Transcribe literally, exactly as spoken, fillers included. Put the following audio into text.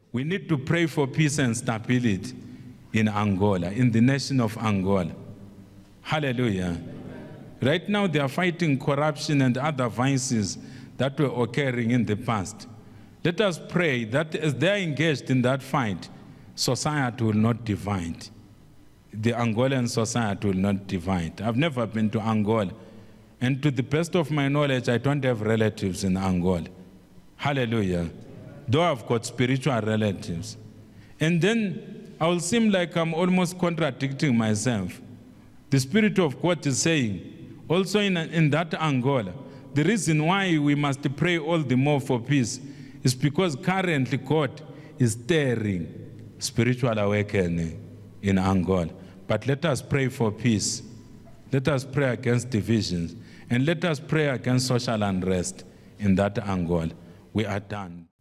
We need to pray for peace and stability in Angola, in the nation of Angola. Hallelujah. Right now they are fighting corruption and other vices that were occurring in the past. Let us pray that as they are engaged in that fight, society will not divide. The Angolan society will not divide. I've never been to Angola, and to the best of my knowledge, I don't have relatives in Angola. Hallelujah. Though I've got spiritual relatives. And then I will seem like I'm almost contradicting myself. The Spirit of God is saying, also in, in that Angola, the reason why we must pray all the more for peace is because currently God is stirring spiritual awakening in Angola. But let us pray for peace. Let us pray against divisions. And let us pray against social unrest in that Angola. We are done.